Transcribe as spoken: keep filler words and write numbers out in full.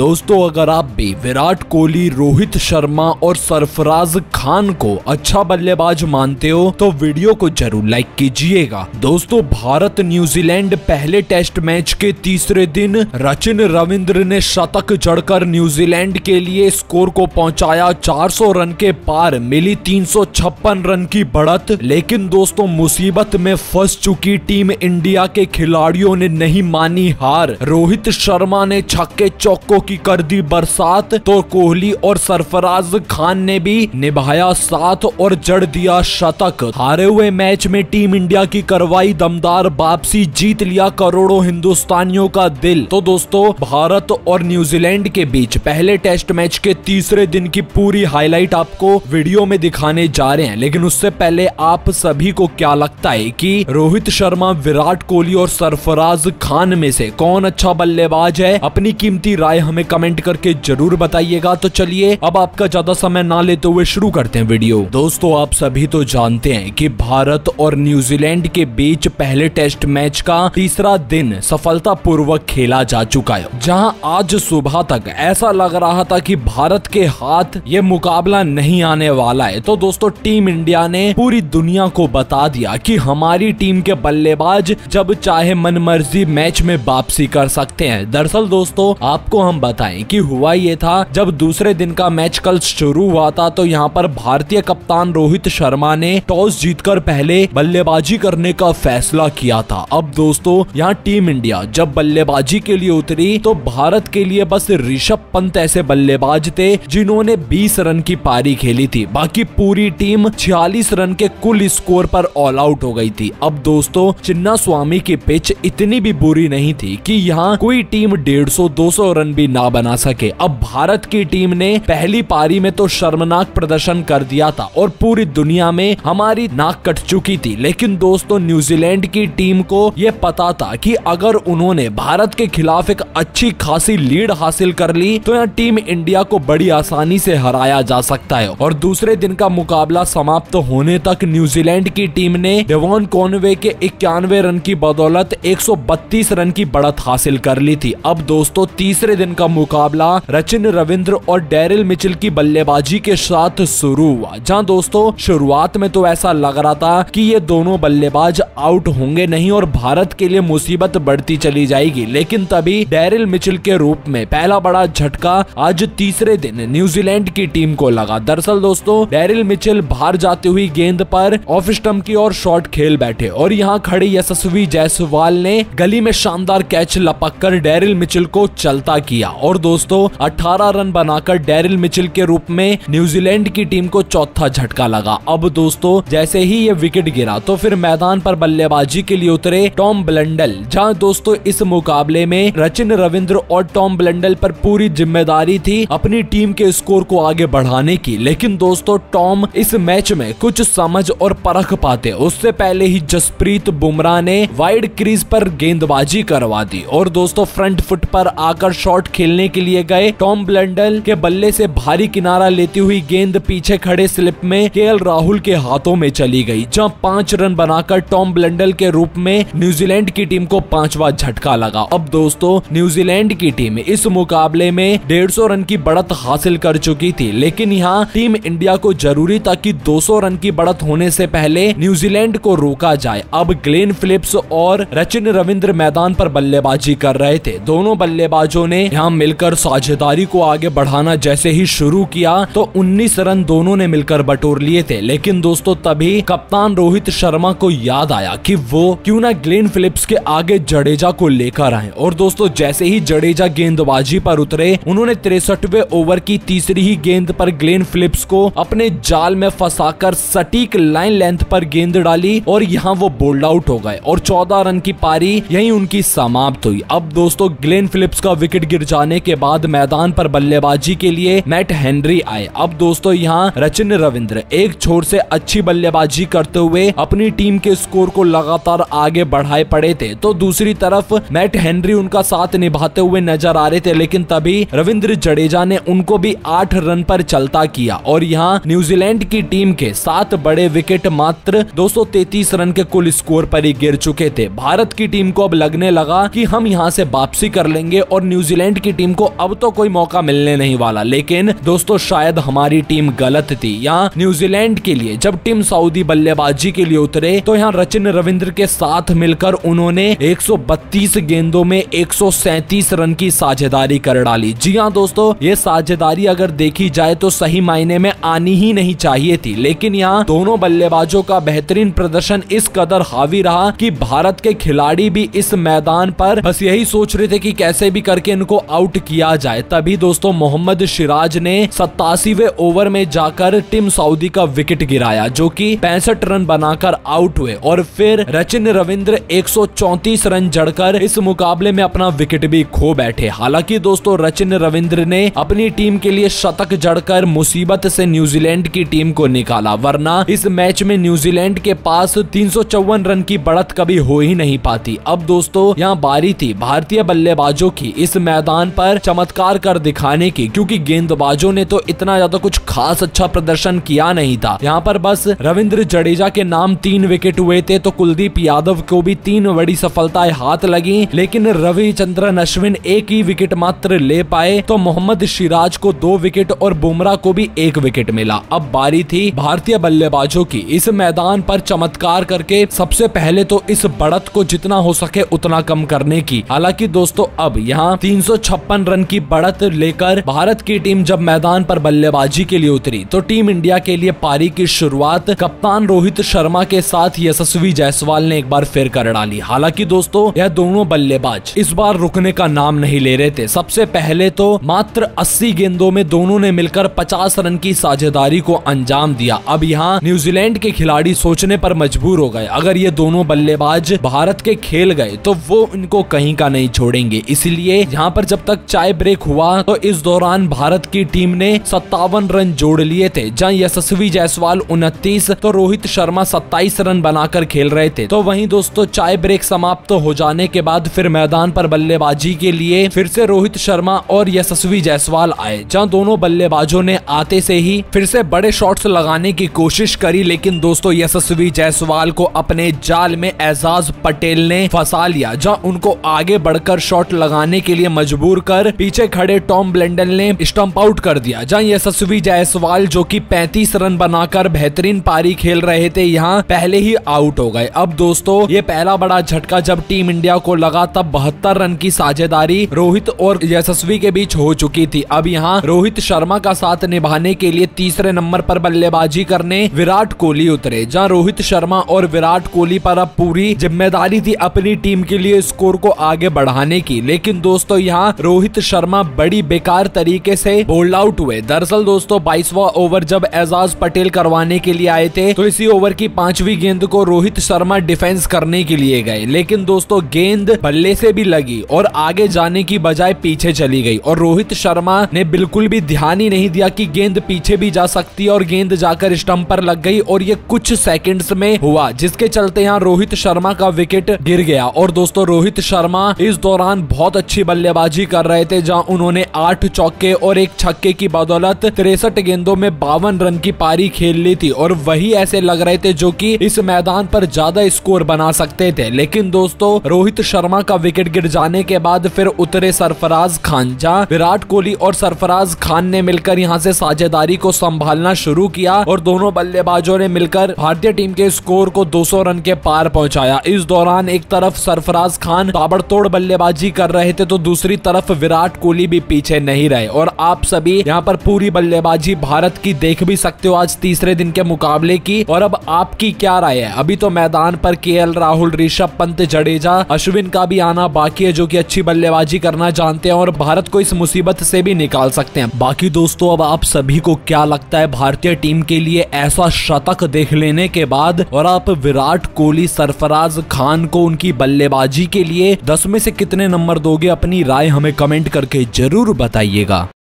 दोस्तों अगर आप भी विराट कोहली, रोहित शर्मा और सरफराज खान को अच्छा बल्लेबाज मानते हो तो वीडियो को जरूर लाइक कीजिएगा। दोस्तों भारत न्यूजीलैंड पहले टेस्ट मैच के तीसरे दिन रचिन रविंद्र ने शतक जड़कर न्यूजीलैंड के लिए स्कोर को पहुंचाया चार सौ रन के पार, मिली तीन सौ छप्पन रन की बढ़त। लेकिन दोस्तों मुसीबत में फंस चुकी टीम इंडिया के खिलाड़ियों ने नहीं मानी हार। रोहित शर्मा ने छक्के चौकों की कर दी बरसात तो कोहली और सरफराज खान ने भी निभाया साथ और जड़ दिया शतक। हारे हुए मैच में टीम इंडिया की करवाई दमदार वापसी, जीत लिया करोड़ों हिंदुस्तानियों का दिल। तो दोस्तों भारत और न्यूजीलैंड के बीच पहले टेस्ट मैच के तीसरे दिन की पूरी हाईलाइट आपको वीडियो में दिखाने जा रहे हैं। लेकिन उससे पहले आप सभी को क्या लगता है कि रोहित शर्मा, विराट कोहली और सरफराज खान में से कौन अच्छा बल्लेबाज है? अपनी कीमती राय हमें कमेंट करके जरूर बताइएगा। तो चलिए अब आपका ज्यादा समय ना लेते हुए शुरू करते हैं वीडियो। दोस्तों आप सभी तो जानते हैं कि भारत और न्यूजीलैंड के बीच पहले टेस्ट मैच का तीसरा दिन सफलतापूर्वक खेला जा चुका है, जहां आज सुबह तक ऐसा लग रहा था कि भारत के हाथ ये मुकाबला नहीं आने वाला है। तो दोस्तों टीम इंडिया ने पूरी दुनिया को बता दिया कि हमारी टीम के बल्लेबाज जब चाहे मनमर्जी मैच में वापसी कर सकते हैं। दरअसल दोस्तों आपको हम बताएं कि हुआ ये था, जब दूसरे दिन का मैच कल शुरू हुआ था तो यहाँ पर भारतीय कप्तान रोहित शर्मा ने टॉस जीतकर पहले बल्लेबाजी करने का फैसला किया था। अब दोस्तों यहाँ टीम इंडिया जब बल्लेबाजी के लिए उतरी तो भारत के लिए बस ऋषभ पंत ऐसे बल्लेबाज थे जिन्होंने बीस रन की पारी खेली थी। बाकी पूरी टीम छियालीस रन के कुल स्कोर पर ऑल आउट हो गई थी। अब दोस्तों चिन्ना स्वामी की पिच इतनी भी बुरी नहीं थी कि यहाँ कोई टीम डेढ़ सौ दो सौ रन भी ना बना सके। अब भारत की टीम ने पहली पारी में तो शर्मनाक प्रदर्शन कर दिया था और पूरी दुनिया में हमारी नाक कट चुकी थी। लेकिन दोस्तों न्यूजीलैंड की टीम को यह पता था कि अगर उन्होंने भारत के खिलाफ एक अच्छी खासी लीड हासिल कर ली तो यहाँ टीम इंडिया को बड़ी आसानी से हराया जा सकता है। और दूसरे दिन का मुकाबला समाप्त होने तक न्यूजीलैंड की टीम ने डेवॉन कॉनवे के इक्यानवे रन की बदौलत एक सौ बत्तीस रन की बढ़त हासिल कर ली थी। अब दोस्तों तीसरे दिन का मुकाबला रचिन रविंद्र और डेरिल मिचेल की बल्लेबाजी के साथ शुरू हुआ, जहां दोस्तों शुरुआत में तो ऐसा लग रहा था कि ये दोनों बल्लेबाज आउट होंगे नहीं और भारत के लिए मुसीबत बढ़ती चली जाएगी। लेकिन तभी डेरिल मिचेल के रूप में पहला बड़ा झटका आज तीसरे दिन न्यूजीलैंड की टीम को लगा। दरअसल दोस्तों डेरिल मिचेल बाहर जाती हुई गेंद पर ऑफ स्टंप की और शॉट खेल बैठे और यहाँ खड़े यशस्वी जायसवाल ने गली में शानदार कैच लपककर डेरिल मिचेल को चलता किया और दोस्तों अठारह रन बनाकर डेरिल मिचेल के रूप में न्यूजीलैंड की टीम को चौथा झटका लगा। अब दोस्तों जैसे ही ये विकेट गिरा तो फिर मैदान पर बल्लेबाजी के लिए उतरे टॉम ब्लंडल, जहां दोस्तों इस मुकाबले में रचिन रविंद्र और टॉम ब्लंडल पर पूरी जिम्मेदारी थी अपनी टीम के स्कोर को आगे बढ़ाने की। लेकिन दोस्तों टॉम इस मैच में कुछ समझ और परख पाते उससे पहले ही जसप्रीत बुमराह ने वाइड क्रीज पर गेंदबाजी करवा दी और दोस्तों फ्रंट फुट पर आकर शॉट खेलने के लिए गए टॉम ब्लंडल के बल्ले से भारी किनारा लेती हुई गेंद पीछे खड़े स्लिप में केएल राहुल के हाथों में चली गई, जहां पांच रन बनाकर टॉम ब्लंडल के रूप में न्यूजीलैंड की टीम को पांचवा झटका लगा। अब दोस्तों न्यूजीलैंड की टीम इस मुकाबले में डेढ़ सौ रन की बढ़त हासिल कर चुकी थी। लेकिन यहाँ टीम इंडिया को जरूरी था कि दो सौ रन की बढ़त होने से पहले न्यूजीलैंड को रोका जाए। अब ग्लेन फिलिप्स और रचिन रविंद्र मैदान पर बल्लेबाजी कर रहे थे। दोनों बल्लेबाजों ने यहाँ मिलकर साझेदारी को आगे बढ़ाना जैसे ही शुरू किया तो उन्नीस रन दोनों ने मिलकर बटोर लिए थे। लेकिन दोस्तों तभी कप्तान रोहित शर्मा को याद आया कि वो क्यों ना ग्लेन फिलिप्स के आगे जडेजा को लेकर आए और दोस्तों जैसे ही जडेजा गेंदबाजी पर उतरे उन्होंने तिरसठवें ओवर की तीसरी ही गेंद पर ग्लेन फिलिप्स को अपने जाल में फंसाकर सटीक लाइन लेंथ पर गेंद डाली और यहाँ वो बोल्ड आउट हो गए और चौदह रन की पारी यहीं उनकी समाप्त हुई। अब दोस्तों ग्लेन फिलिप्स का विकेट गिर जाने के बाद मैदान पर बल्लेबाजी के लिए मैट हेनरी आए। अब दोस्तों यहाँ रचिन रविंद्र एक छोर से अच्छी बल्लेबाजी करते हुए अपनी टीम के स्कोर को लगातार आगे बढ़ाए पड़े थे तो दूसरी तरफ मैट हेनरी उनका साथ निभाते हुए नजर आ रहे थे। लेकिन तभी रविंद्र जडेजा ने उनको भी आठ रन पर चलता किया और यहाँ न्यूजीलैंड की टीम के सात बड़े विकेट मात्र दो सौ तैंतीस रन के कुल स्कोर पर ही गिर चुके थे। भारत की टीम को अब लगने लगा कि हम यहाँ से वापसी कर लेंगे और न्यूजीलैंड की टीम को अब तो कोई मौका मिलने नहीं वाला। लेकिन दोस्तों शायद हमारी टीम गलत थी। यहाँ न्यूजीलैंड के लिए जब टीम सऊदी बल्लेबाजी के लिए उतरे तो यहाँ सचिन रविंद्र के साथ मिलकर उन्होंने एक सौ बत्तीस गेंदों में एक सौ सैंतीस रन की साझेदारी कर डाली। जी हाँ दोस्तों, ये साझेदारी अगर देखी जाए तो सही मायने में आनी ही नहीं चाहिए थी, लेकिन यहाँ दोनों बल्लेबाजों का बेहतरीन प्रदर्शन इस कदर हावी रहा कि भारत के खिलाड़ी भी इस मैदान पर बस यही सोच रहे थे कि कैसे भी करके इनको आउट किया जाए। तभी दोस्तों मोहम्मद सिराज ने सत्तासीवें ओवर में जाकर टीम सऊदी का विकेट गिराया, जो कि पैंसठ रन बनाकर आउट हुए और फिर सचिन रविंद्र एक सौ चौंतीस रन जड़कर इस मुकाबले में अपना विकेट भी खो बैठे। हालांकि दोस्तों सचिन रविंद्र ने अपनी टीम के लिए शतक जड़कर मुसीबत से न्यूजीलैंड की टीम को निकाला, वरना इस मैच में न्यूजीलैंड के पास तीन सौ चौवन रन की बढ़त कभी हो ही नहीं पाती। अब दोस्तों यहाँ बारी थी भारतीय बल्लेबाजों की इस मैदान पर चमत्कार कर दिखाने की, क्योंकि गेंदबाजों ने तो इतना ज्यादा कुछ खास अच्छा प्रदर्शन किया नहीं था। यहाँ पर बस रविंद्र जडेजा के नाम तीन विकेट हुए थे, तो कुलदीप यादव को भी तीन बड़ी सफलताएं हाथ लगी, लेकिन रविचंद्रन अश्विन एक ही विकेट मात्र ले पाए, तो मोहम्मद सिराज को दो विकेट और बुमराह को भी एक विकेट मिला। अब बारी थी भारतीय बल्लेबाजों की इस मैदान पर चमत्कार करके सबसे पहले तो इस बढ़त को जितना हो सके उतना कम करने की। हालांकि दोस्तों अब यहाँ तीन सौ छप्पन रन की बढ़त लेकर भारत की टीम जब मैदान पर बल्लेबाजी के लिए उतरी तो टीम इंडिया के लिए पारी की शुरुआत कप्तान रोहित शर्मा के साथ यशस्वी जायसवाल ने एक बार फिर कर डाली। हालांकि दोस्तों यह दोनों बल्लेबाज इस बार रुकने का नाम नहीं ले रहे थे। सबसे पहले तो मात्र अस्सी गेंदों में दोनों ने मिलकर पचास रन की साझेदारी को अंजाम दिया। अब यहाँ न्यूजीलैंड के खिलाड़ी सोचने पर मजबूर हो गए, अगर ये दोनों बल्लेबाज भारत के खेल गए तो वो इनको कहीं का नहीं छोड़ेंगे। इसलिए यहाँ पर जब तक चाय ब्रेक हुआ तो इस दौरान भारत की टीम ने सत्तावन रन जोड़ लिए थे, जहाँ यशस्वी जायसवाल उनतीस तो रोहित शर्मा सत्ताईस रन बनाकर खेल रहे थे। तो वहीं दोस्तों चाय ब्रेक समाप्त तो हो जाने के बाद फिर मैदान पर बल्लेबाजी के लिए फिर से रोहित शर्मा और यशस्वी जायसवाल आए, जहाँ दोनों बल्लेबाजों ने आते से ही फिर से बड़े शॉट्स लगाने की कोशिश करी, लेकिन दोस्तों यशस्वी जायसवाल को अपने जाल में एजाज पटेल ने फंसा लिया, जहां उनको आगे बढ़कर शॉट लगाने के लिए मजबूर कर पीछे खड़े टॉम ब्लेंडल ने स्टंप आउट कर दिया, जहां यशस्वी जायसवाल जो कि पैंतीस रन बनाकर बेहतरीन पारी खेल रहे थे यहां पहले ही आउट हो गए। अब दोस्तों ये पहला बड़ा झटका जब टीम इंडिया को लगा तब बहत्तर रन की साझेदारी रोहित और यशस्वी के बीच हो चुकी थी। अब यहाँ रोहित शर्मा का साथ निभाने के लिए तीसरे नंबर पर बल्लेबाजी करने विराट कोहली उतरे, जहां रोहित शर्मा और विराट कोहली पर अब पूरी जिम्मेदारी थी अपनी टीम के लिए स्कोर को आगे बढ़ाने की। लेकिन दोस्तों यहाँ रोहित शर्मा बड़ी बेकार तरीके से बोल्ड आउट हुए। दरअसल दोस्तों बाईसवां ओवर जब एजाज पटेल करवाने के लिए आए थे तो इसी ओवर की पांचवी गेंद को रोहित शर्मा डिफेंस करने के लिए गए, लेकिन दोस्तों गेंद बल्ले से भी लगी और आगे जाने की बजाय पीछे चली गई और रोहित शर्मा ने बिल्कुल भी ध्यान ही नहीं दिया कि गेंद पीछे भी जा सकती है और गेंद जाकर स्टंप पर लग गई और ये कुछ सेकंड्स में हुआ, जिसके चलते यहाँ रोहित शर्मा का विकेट गिर गया। और दोस्तों रोहित शर्मा इस दौरान बहुत अच्छी बल्लेबाजी कर रहे थे, जहां उन्होंने आठ चौके और एक छक्के की बदौलत तिरसठ गेंदों में बावन रन की पारी खेल ली थी और वही ऐसे लग रहे थे जो कि इस मैदान पर ज्यादा स्कोर बना सकते थे। लेकिन दोस्तों रोहित शर्मा का विकेट गिर जाने के बाद फिर उतरे सरफराज खान, जहां विराट कोहली और सरफराज खान ने मिलकर यहां से साझेदारी को संभालना शुरू किया और दोनों बल्लेबाजों ने मिलकर भारतीय टीम के स्कोर को दो सौ रन के पार पहुंचाया। इस दौरान एक तरफ सरफराज खान ताबड़तोड़ बल्लेबाजी कर रहे थे तो दूसरी तरफ विराट कोहली भी पीछे नहीं रहे और आप सभी यहाँ पर पूरी बल्लेबाजी भारत की देख भी सकते हो आज तीसरे दिन के मुकाबले की। और अब आपकी क्या राय है? अभी तो मैदान पर केएल राहुल, ऋषभ पंत, जडेजा, अश्विन का भी आना बाकी है जो कि अच्छी बल्लेबाजी करना जानते हैं और भारत को इस मुसीबत से भी निकाल सकते हैं। बाकी दोस्तों अब आप सभी को क्या लगता है भारतीय टीम के लिए ऐसा शतक देख लेने के बाद, और आप विराट कोहली, सरफराज खान को उनकी बल्लेबाजी के लिए दस में से कितने नंबर दोगे? अपनी राय हमें कमेंट करके जरूर बताइएगा।